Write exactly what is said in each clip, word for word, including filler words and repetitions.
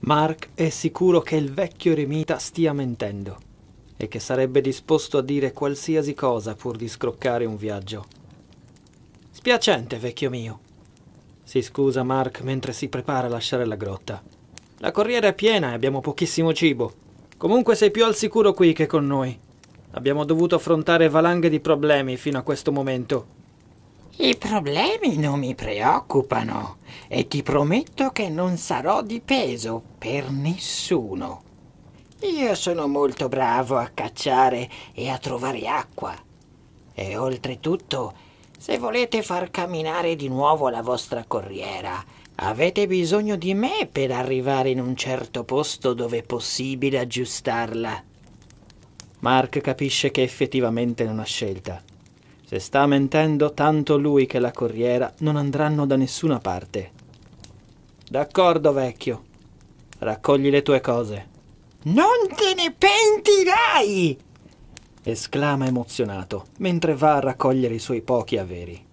Mark è sicuro che il vecchio eremita stia mentendo e che sarebbe disposto a dire qualsiasi cosa pur di scroccare un viaggio. Spiacente, vecchio mio. Si scusa Mark mentre si prepara a lasciare la grotta. La corriera è piena e abbiamo pochissimo cibo. Comunque sei più al sicuro qui che con noi. Abbiamo dovuto affrontare valanghe di problemi fino a questo momento. I problemi non mi preoccupano e ti prometto che non sarò di peso per nessuno. Io sono molto bravo a cacciare e a trovare acqua. E oltretutto, se volete far camminare di nuovo la vostra corriera, avete bisogno di me per arrivare in un certo posto dove è possibile aggiustarla. Mark capisce che effettivamente non ha scelta. Se sta mentendo, tanto lui che la corriera non andranno da nessuna parte. D'accordo, vecchio. Raccogli le tue cose. Non te ne pentirai! Esclama emozionato, mentre va a raccogliere i suoi pochi averi.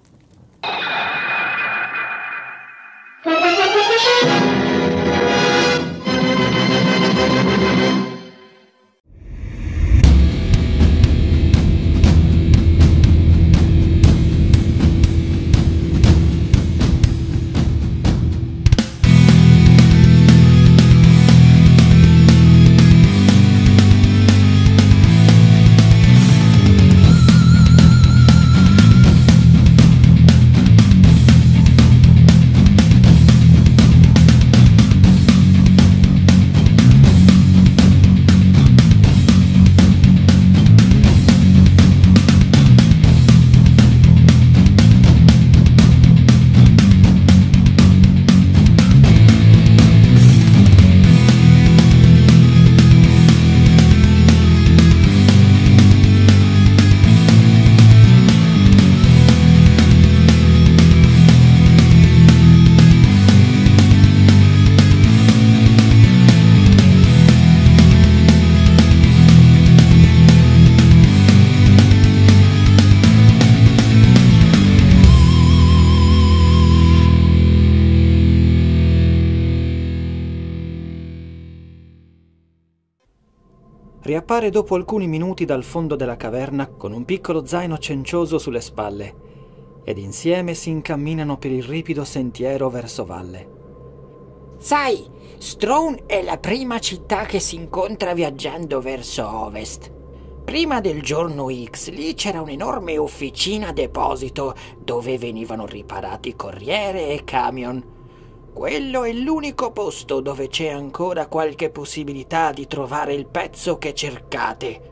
Riappare dopo alcuni minuti dal fondo della caverna con un piccolo zaino cencioso sulle spalle ed insieme si incamminano per il ripido sentiero verso valle. Sai, Strawn è la prima città che si incontra viaggiando verso ovest. Prima del giorno X lì c'era un'enorme officina deposito dove venivano riparati corriere e camion. Quello è l'unico posto dove c'è ancora qualche possibilità di trovare il pezzo che cercate.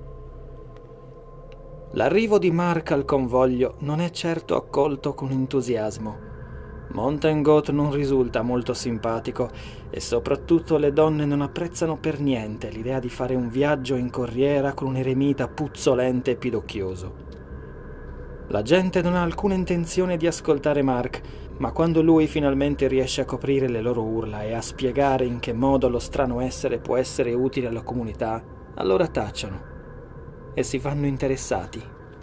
L'arrivo di Mark al convoglio non è certo accolto con entusiasmo. Mountain Goat non risulta molto simpatico e soprattutto le donne non apprezzano per niente l'idea di fare un viaggio in corriera con un eremita puzzolente e pidocchioso. La gente non ha alcuna intenzione di ascoltare Mark, ma quando lui finalmente riesce a coprire le loro urla e a spiegare in che modo lo strano essere può essere utile alla comunità, allora tacciono e si fanno interessati.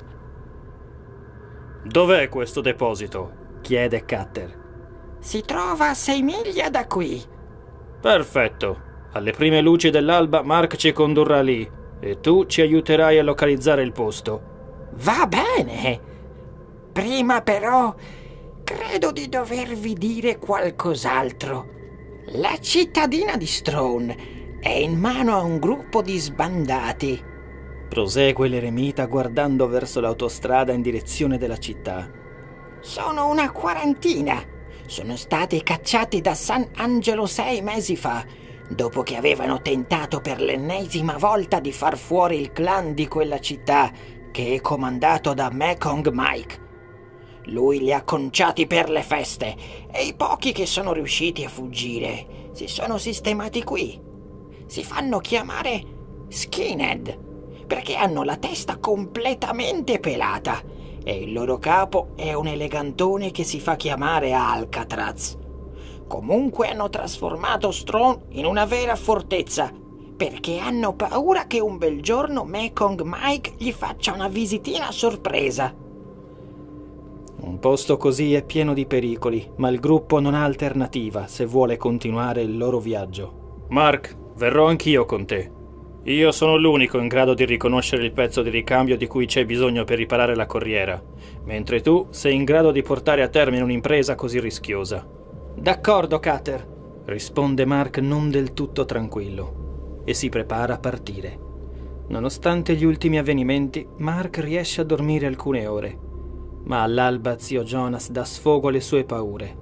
Dov'è questo deposito? Chiede Cutter. Si trova a sei miglia da qui. Perfetto. Alle prime luci dell'alba Mark ci condurrà lì e tu ci aiuterai a localizzare il posto. Va bene. Prima però credo di dovervi dire qualcos'altro. La cittadina di Strawn è in mano a un gruppo di sbandati. Prosegue l'eremita guardando verso l'autostrada in direzione della città. Sono una quarantina. Sono stati cacciati da San Angelo sei mesi fa, dopo che avevano tentato per l'ennesima volta di far fuori il clan di quella città, che è comandato da Mekong Mike. Lui li ha conciati per le feste e i pochi che sono riusciti a fuggire si sono sistemati qui. Si fanno chiamare skinhead perché hanno la testa completamente pelata e il loro capo è un elegantone che si fa chiamare Alcatraz. Comunque hanno trasformato Strawn in una vera fortezza perché hanno paura che un bel giorno Mekong Mike gli faccia una visitina a sorpresa. Un posto così è pieno di pericoli, ma il gruppo non ha alternativa se vuole continuare il loro viaggio. Mark, verrò anch'io con te. Io sono l'unico in grado di riconoscere il pezzo di ricambio di cui c'è bisogno per riparare la corriera, mentre tu sei in grado di portare a termine un'impresa così rischiosa. D'accordo, Cutter, risponde Mark non del tutto tranquillo, e si prepara a partire. Nonostante gli ultimi avvenimenti, Mark riesce a dormire alcune ore, ma all'alba zio Jonas dà sfogo alle sue paure.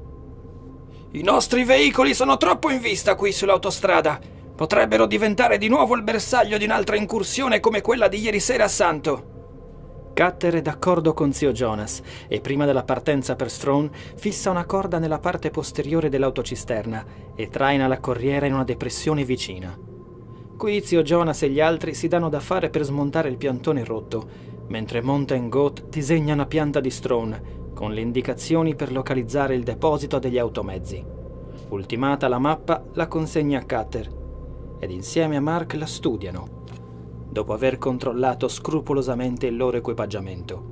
I nostri veicoli sono troppo in vista qui sull'autostrada. Potrebbero diventare di nuovo il bersaglio di un'altra incursione come quella di ieri sera a Santo. Cutter è d'accordo con zio Jonas e prima della partenza per Strawn fissa una corda nella parte posteriore dell'autocisterna e traina la corriera in una depressione vicina. Qui zio Jonas e gli altri si danno da fare per smontare il piantone rotto, mentre Mountain Goat disegna una pianta di Strawn con le indicazioni per localizzare il deposito degli automezzi. Ultimata la mappa, la consegna a Cutter ed insieme a Mark la studiano, dopo aver controllato scrupolosamente il loro equipaggiamento.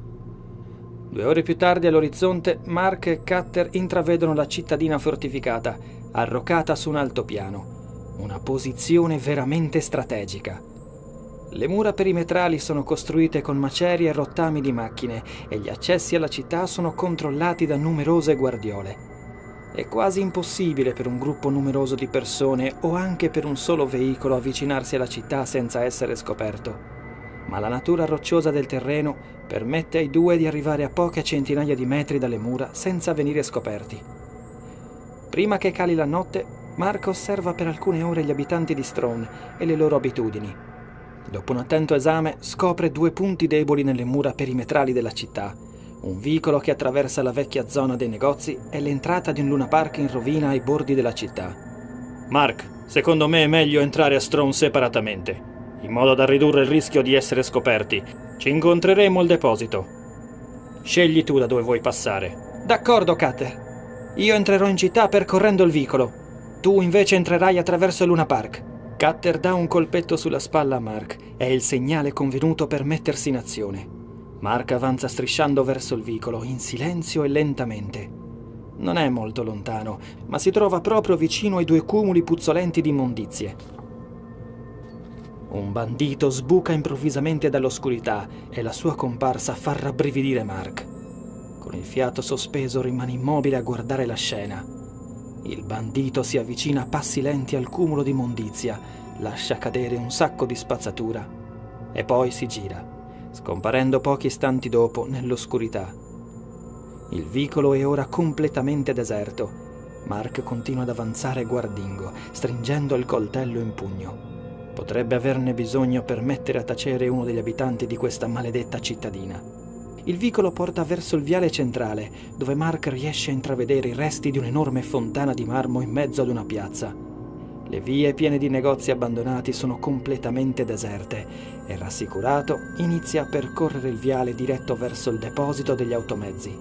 Due ore più tardi all'orizzonte, Mark e Cutter intravedono la cittadina fortificata, arroccata su un altopiano, una posizione veramente strategica. Le mura perimetrali sono costruite con macerie e rottami di macchine e gli accessi alla città sono controllati da numerose guardiole. È quasi impossibile per un gruppo numeroso di persone o anche per un solo veicolo avvicinarsi alla città senza essere scoperto, ma la natura rocciosa del terreno permette ai due di arrivare a poche centinaia di metri dalle mura senza venire scoperti. Prima che cali la notte, Mark osserva per alcune ore gli abitanti di Strawn e le loro abitudini. Dopo un attento esame, scopre due punti deboli nelle mura perimetrali della città: un vicolo che attraversa la vecchia zona dei negozi e l'entrata di un Luna Park in rovina ai bordi della città. Mark, secondo me è meglio entrare a Strawn separatamente, in modo da ridurre il rischio di essere scoperti. Ci incontreremo al deposito. Scegli tu da dove vuoi passare. D'accordo, Cutter. Io entrerò in città percorrendo il vicolo. Tu invece entrerai attraverso il Luna Park. Cutter dà un colpetto sulla spalla a Mark. È il segnale convenuto per mettersi in azione. Mark avanza strisciando verso il vicolo, in silenzio e lentamente. Non è molto lontano, ma si trova proprio vicino ai due cumuli puzzolenti di immondizie. Un bandito sbuca improvvisamente dall'oscurità e la sua comparsa fa rabbrividire Mark. Con il fiato sospeso rimane immobile a guardare la scena. Il bandito si avvicina a passi lenti al cumulo di immondizia, lascia cadere un sacco di spazzatura e poi si gira, scomparendo pochi istanti dopo nell'oscurità. Il vicolo è ora completamente deserto. Mark continua ad avanzare guardingo, stringendo il coltello in pugno. Potrebbe averne bisogno per mettere a tacere uno degli abitanti di questa maledetta cittadina. Il vicolo porta verso il viale centrale, dove Mark riesce a intravedere i resti di un'enorme fontana di marmo in mezzo ad una piazza. Le vie piene di negozi abbandonati sono completamente deserte e, rassicurato, inizia a percorrere il viale diretto verso il deposito degli automezzi.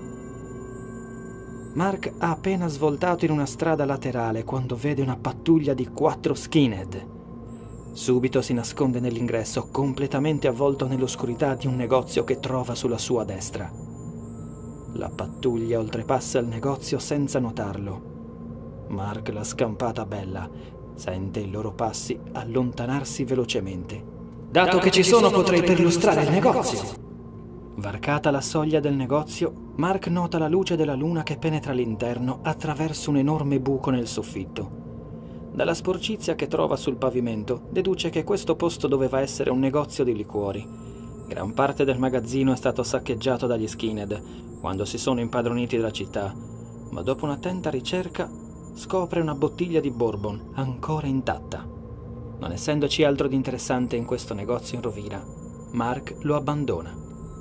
Mark ha appena svoltato in una strada laterale quando vede una pattuglia di quattro skinhead. Subito si nasconde nell'ingresso, completamente avvolto nell'oscurità di un negozio che trova sulla sua destra. La pattuglia oltrepassa il negozio senza notarlo. Mark l'ha scampata bella. Sente i loro passi allontanarsi velocemente. Dato che ci sono, potrei perlustrare il negozio. Varcata la soglia del negozio, Mark nota la luce della luna che penetra all'interno attraverso un enorme buco nel soffitto. Dalla sporcizia che trova sul pavimento, deduce che questo posto doveva essere un negozio di liquori. Gran parte del magazzino è stato saccheggiato dagli skinhead quando si sono impadroniti della città, ma dopo un'attenta ricerca scopre una bottiglia di bourbon ancora intatta. Non essendoci altro di interessante in questo negozio in rovina, Mark lo abbandona.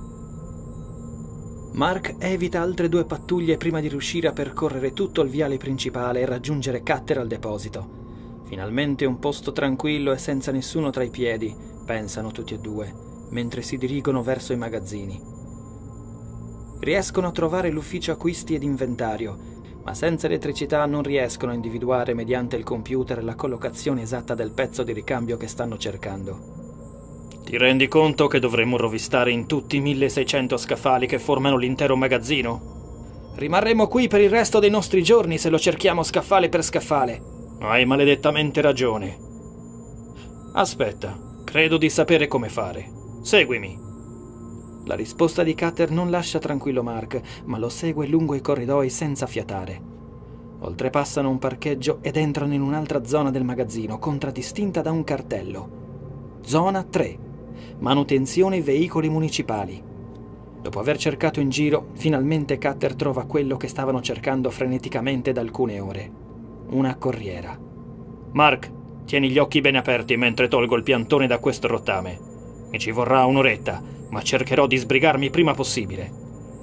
Mark evita altre due pattuglie prima di riuscire a percorrere tutto il viale principale e raggiungere Cutter al deposito. Finalmente un posto tranquillo e senza nessuno tra i piedi, pensano tutti e due, mentre si dirigono verso i magazzini. Riescono a trovare l'ufficio acquisti ed inventario, ma senza elettricità non riescono a individuare mediante il computer la collocazione esatta del pezzo di ricambio che stanno cercando. Ti rendi conto che dovremmo rovistare in tutti i milleseicento scaffali che formano l'intero magazzino? Rimarremo qui per il resto dei nostri giorni se lo cerchiamo scaffale per scaffale. Hai maledettamente ragione. Aspetta, credo di sapere come fare. Seguimi. La risposta di Cutter non lascia tranquillo Mark, ma lo segue lungo i corridoi senza fiatare. Oltrepassano un parcheggio ed entrano in un'altra zona del magazzino, contraddistinta da un cartello. Zona tre. Manutenzione veicoli municipali. Dopo aver cercato in giro, finalmente Cutter trova quello che stavano cercando freneticamente da alcune ore. Una corriera. Mark, tieni gli occhi bene aperti mentre tolgo il piantone da questo rottame. Mi ci vorrà un'oretta, ma cercherò di sbrigarmi prima possibile.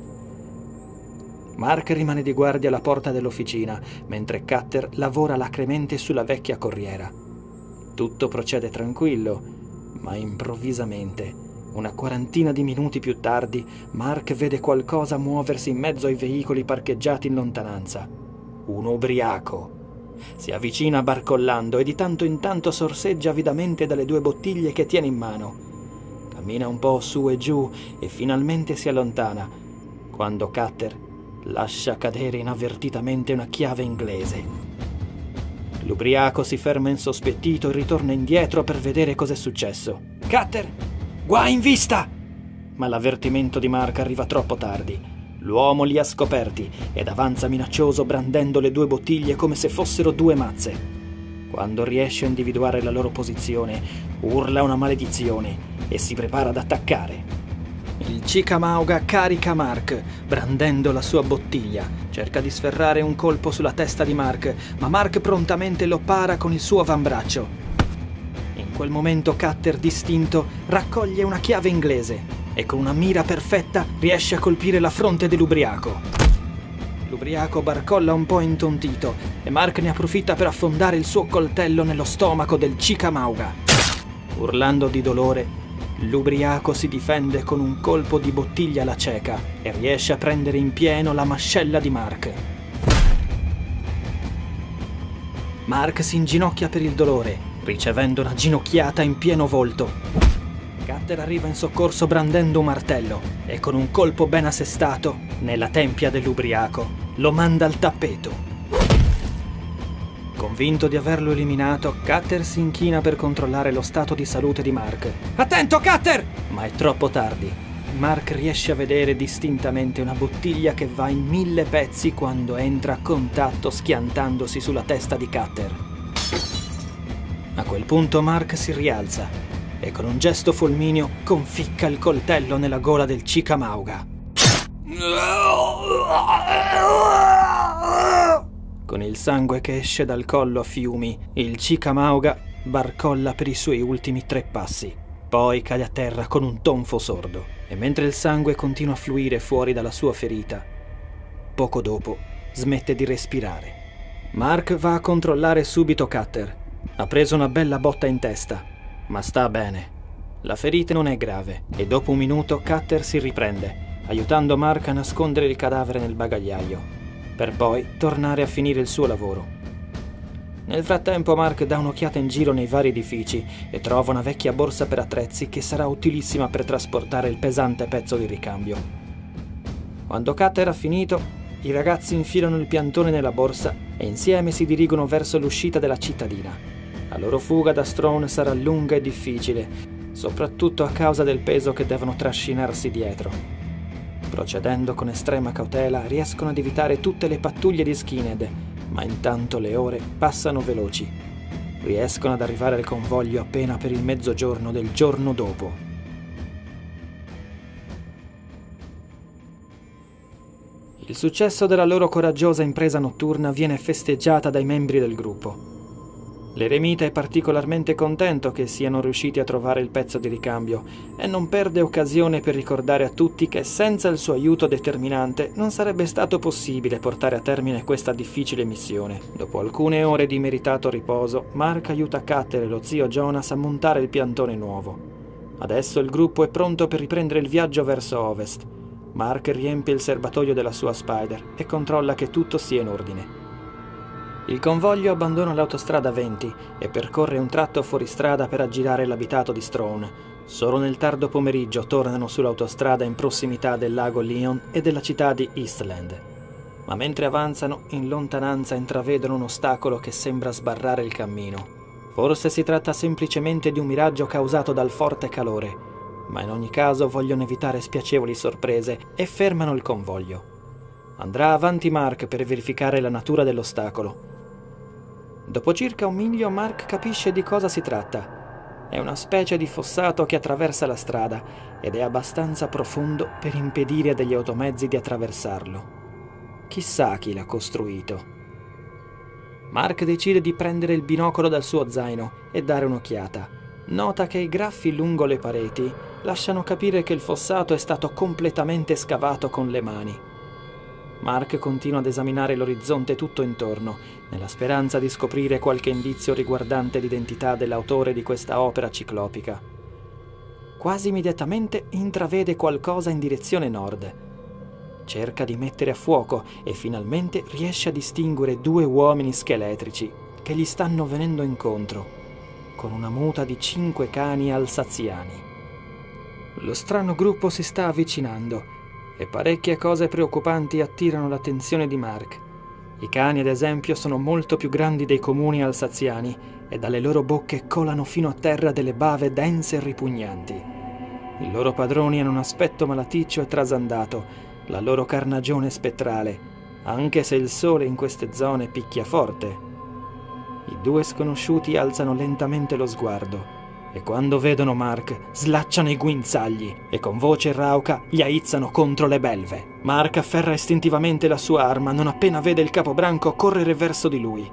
Mark rimane di guardia alla porta dell'officina, mentre Cutter lavora alacremente sulla vecchia corriera. Tutto procede tranquillo, ma improvvisamente, una quarantina di minuti più tardi, Mark vede qualcosa muoversi in mezzo ai veicoli parcheggiati in lontananza. Un ubriaco. Si avvicina barcollando e di tanto in tanto sorseggia avidamente dalle due bottiglie che tiene in mano. Cammina un po' su e giù e finalmente si allontana, quando Cutter lascia cadere inavvertitamente una chiave inglese. L'ubriaco si ferma insospettito e ritorna indietro per vedere cos'è successo. «Cutter, guai in vista!» Ma l'avvertimento di Mark arriva troppo tardi. L'uomo li ha scoperti ed avanza minaccioso brandendo le due bottiglie come se fossero due mazze. Quando riesce a individuare la loro posizione, urla una maledizione e si prepara ad attaccare. Il Chickamauga carica Mark, brandendo la sua bottiglia. Cerca di sferrare un colpo sulla testa di Mark, ma Mark prontamente lo para con il suo avambraccio. In quel momento Cutter, distinto, raccoglie una chiave inglese e con una mira perfetta riesce a colpire la fronte dell'ubriaco. L'ubriaco barcolla un po' intontito e Mark ne approfitta per affondare il suo coltello nello stomaco del Chickamauga. Urlando di dolore, l'ubriaco si difende con un colpo di bottiglia alla cieca e riesce a prendere in pieno la mascella di Mark. Mark si inginocchia per il dolore, ricevendo una ginocchiata in pieno volto. Cutter arriva in soccorso brandendo un martello e con un colpo ben assestato nella tempia dell'ubriaco lo manda al tappeto. Convinto di averlo eliminato, Cutter si inchina per controllare lo stato di salute di Mark. «Attento, Cutter!» Ma è troppo tardi. Mark riesce a vedere distintamente una bottiglia che va in mille pezzi quando entra a contatto schiantandosi sulla testa di Cutter. A quel punto Mark si rialza e con un gesto fulmineo conficca il coltello nella gola del Chickamauga. Con il sangue che esce dal collo a fiumi, il Chickamauga barcolla per i suoi ultimi tre passi. Poi cade a terra con un tonfo sordo e mentre il sangue continua a fluire fuori dalla sua ferita, poco dopo smette di respirare. Mark va a controllare subito Cutter. Ha preso una bella botta in testa, ma sta bene. La ferita non è grave e dopo un minuto Cutter si riprende, aiutando Mark a nascondere il cadavere nel bagagliaio, per poi tornare a finire il suo lavoro. Nel frattempo Mark dà un'occhiata in giro nei vari edifici e trova una vecchia borsa per attrezzi che sarà utilissima per trasportare il pesante pezzo di ricambio. Quando Cutter ha finito, i ragazzi infilano il piantone nella borsa e insieme si dirigono verso l'uscita della cittadina. La loro fuga da Strawn sarà lunga e difficile, soprattutto a causa del peso che devono trascinarsi dietro. Procedendo con estrema cautela, riescono ad evitare tutte le pattuglie di skinhead, ma intanto le ore passano veloci. Riescono ad arrivare al convoglio appena per il mezzogiorno del giorno dopo. Il successo della loro coraggiosa impresa notturna viene festeggiata dai membri del gruppo. L'eremita è particolarmente contento che siano riusciti a trovare il pezzo di ricambio e non perde occasione per ricordare a tutti che senza il suo aiuto determinante non sarebbe stato possibile portare a termine questa difficile missione. Dopo alcune ore di meritato riposo, Mark aiuta Cutter e lo zio Jonas a montare il piantone nuovo. Adesso il gruppo è pronto per riprendere il viaggio verso ovest. Mark riempie il serbatoio della sua Spider e controlla che tutto sia in ordine. Il convoglio abbandona l'autostrada venti e percorre un tratto fuori strada per aggirare l'abitato di Strawn. Solo nel tardo pomeriggio tornano sull'autostrada in prossimità del lago Leon e della città di Eastland. ma mentre avanzano, in lontananza intravedono un ostacolo che sembra sbarrare il cammino. Forse si tratta semplicemente di un miraggio causato dal forte calore, ma in ogni caso vogliono evitare spiacevoli sorprese e fermano il convoglio. Andrà avanti Mark per verificare la natura dell'ostacolo. Dopo circa un miglio Mark capisce di cosa si tratta. È una specie di fossato che attraversa la strada ed è abbastanza profondo per impedire a degli automezzi di attraversarlo. Chissà chi l'ha costruito. Mark decide di prendere il binocolo dal suo zaino e dare un'occhiata. Nota che i graffi lungo le pareti lasciano capire che il fossato è stato completamente scavato con le mani. Mark continua ad esaminare l'orizzonte tutto intorno, nella speranza di scoprire qualche indizio riguardante l'identità dell'autore di questa opera ciclopica. Quasi immediatamente intravede qualcosa in direzione nord. Cerca di mettere a fuoco e finalmente riesce a distinguere due uomini scheletrici che gli stanno venendo incontro, con una muta di cinque cani alsaziani. Lo strano gruppo si sta avvicinando e parecchie cose preoccupanti attirano l'attenzione di Mark. I cani, ad esempio, sono molto più grandi dei comuni alsaziani e dalle loro bocche colano fino a terra delle bave dense e ripugnanti. I loro padroni hanno un aspetto malaticcio e trasandato, la loro carnagione spettrale, anche se il sole in queste zone picchia forte. I due sconosciuti alzano lentamente lo sguardo e quando vedono Mark slacciano i guinzagli e con voce rauca gli aizzano contro le belve. Mark afferra istintivamente la sua arma non appena vede il capobranco correre verso di lui.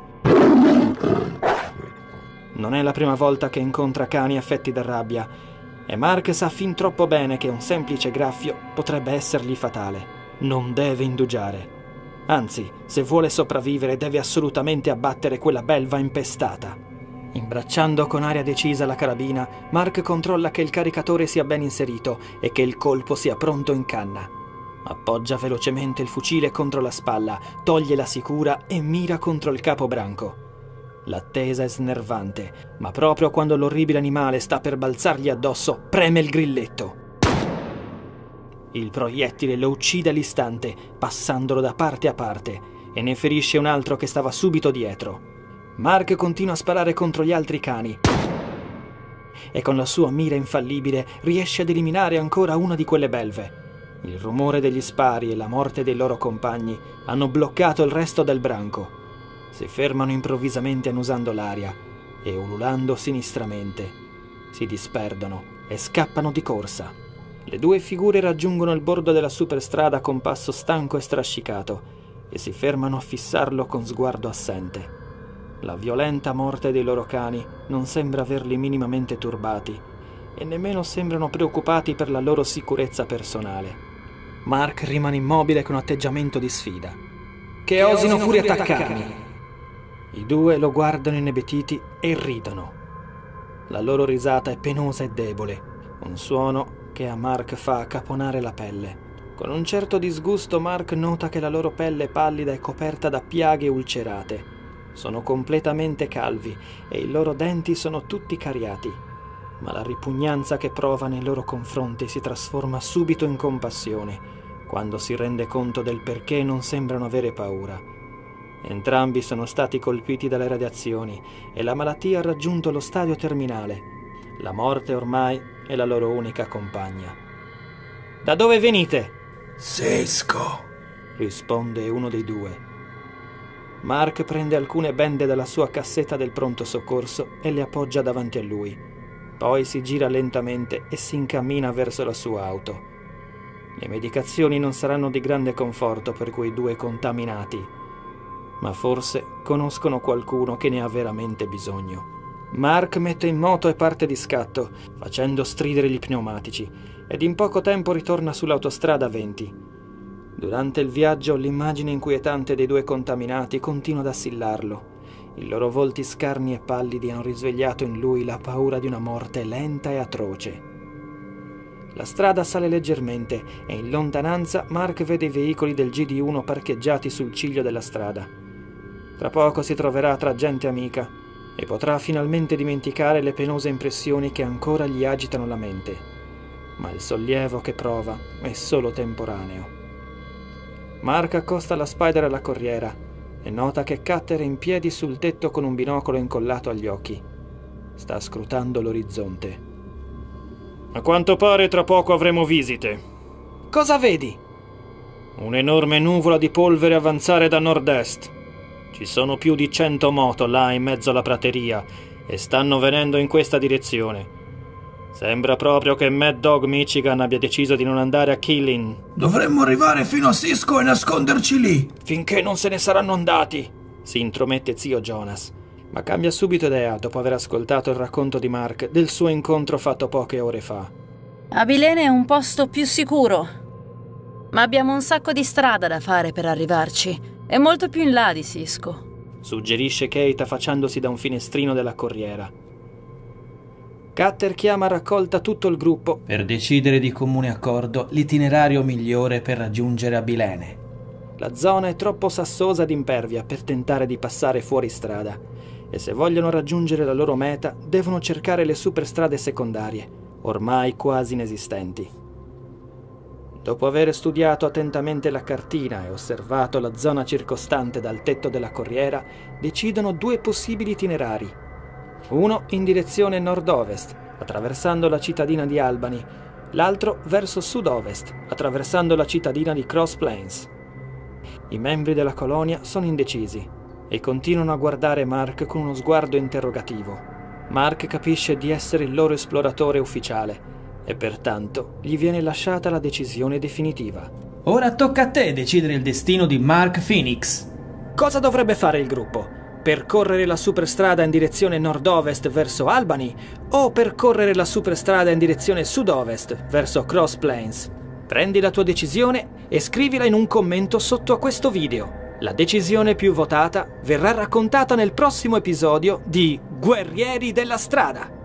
Non è la prima volta che incontra cani affetti da rabbia e Mark sa fin troppo bene che un semplice graffio potrebbe essergli fatale. Non deve indugiare. Anzi, se vuole sopravvivere deve assolutamente abbattere quella belva impestata. Imbracciando con aria decisa la carabina, Mark controlla che il caricatore sia ben inserito e che il colpo sia pronto in canna. Appoggia velocemente il fucile contro la spalla, toglie la sicura e mira contro il capobranco. L'attesa è snervante, ma proprio quando l'orribile animale sta per balzargli addosso, preme il grilletto. Il proiettile lo uccide all'istante, passandolo da parte a parte, e ne ferisce un altro che stava subito dietro. Mark continua a sparare contro gli altri cani e con la sua mira infallibile riesce ad eliminare ancora una di quelle belve. Il rumore degli spari e la morte dei loro compagni hanno bloccato il resto del branco. Si fermano improvvisamente annusando l'aria e, ululando sinistramente, si disperdono e scappano di corsa. Le due figure raggiungono il bordo della superstrada con passo stanco e strascicato e si fermano a fissarlo con sguardo assente. La violenta morte dei loro cani non sembra averli minimamente turbati e nemmeno sembrano preoccupati per la loro sicurezza personale. Mark rimane immobile con atteggiamento di sfida. Che, che osino pure attaccarmi! I due lo guardano inebetiti e ridono. La loro risata è penosa e debole, un suono che a Mark fa caponare la pelle. Con un certo disgusto Mark nota che la loro pelle pallida è coperta da piaghe ulcerate. Sono completamente calvi e i loro denti sono tutti cariati, ma la ripugnanza che prova nei loro confronti si trasforma subito in compassione quando si rende conto del perché non sembrano avere paura. Entrambi sono stati colpiti dalle radiazioni e la malattia ha raggiunto lo stadio terminale. La morte ormai è la loro unica compagna. «Da dove venite?» «Sesco», risponde uno dei due. Mark prende alcune bende dalla sua cassetta del pronto soccorso e le appoggia davanti a lui. Poi si gira lentamente e si incammina verso la sua auto. Le medicazioni non saranno di grande conforto per quei due contaminati, ma forse conoscono qualcuno che ne ha veramente bisogno. Mark mette in moto e parte di scatto, facendo stridere gli pneumatici, ed in poco tempo ritorna sull'autostrada venti. Durante il viaggio l'immagine inquietante dei due contaminati continua ad assillarlo. I loro volti scarni e pallidi hanno risvegliato in lui la paura di una morte lenta e atroce. La strada sale leggermente e in lontananza Mark vede i veicoli del G D uno parcheggiati sul ciglio della strada. Tra poco si troverà tra gente amica e potrà finalmente dimenticare le penose impressioni che ancora gli agitano la mente. Ma il sollievo che prova è solo temporaneo. Mark accosta la Spider alla corriera e nota che Cutter è in piedi sul tetto con un binocolo incollato agli occhi. Sta scrutando l'orizzonte. A quanto pare tra poco avremo visite. Cosa vedi? Un'enorme nuvola di polvere avanzare da nord-est. Ci sono più di cento moto là in mezzo alla prateria e stanno venendo in questa direzione. Sembra proprio che Mad Dog Michigan abbia deciso di non andare a Killing. Dovremmo arrivare fino a Cisco e nasconderci lì. Finché non se ne saranno andati, si intromette zio Jonas, ma cambia subito idea dopo aver ascoltato il racconto di Mark del suo incontro fatto poche ore fa. Abilene è un posto più sicuro, ma abbiamo un sacco di strada da fare per arrivarci. È molto più in là di Cisco, suggerisce Kate affacciandosi da un finestrino della corriera. Cutter chiama a raccolta tutto il gruppo per decidere di comune accordo l'itinerario migliore per raggiungere Abilene. La zona è troppo sassosa ed impervia per tentare di passare fuori strada e se vogliono raggiungere la loro meta devono cercare le superstrade secondarie, ormai quasi inesistenti. Dopo aver studiato attentamente la cartina e osservato la zona circostante dal tetto della corriera, decidono due possibili itinerari. Uno in direzione nord-ovest, attraversando la cittadina di Albany, l'altro verso sud-ovest, attraversando la cittadina di Cross Plains. I membri della colonia sono indecisi e continuano a guardare Mark con uno sguardo interrogativo. Mark capisce di essere il loro esploratore ufficiale e pertanto gli viene lasciata la decisione definitiva. Ora tocca a te decidere il destino di Mark Phoenix. Cosa dovrebbe fare il gruppo? Percorrere la superstrada in direzione nord-ovest verso Albany o percorrere la superstrada in direzione sud-ovest verso Cross Plains? Prendi la tua decisione e scrivila in un commento sotto a questo video. La decisione più votata verrà raccontata nel prossimo episodio di Guerrieri della Strada.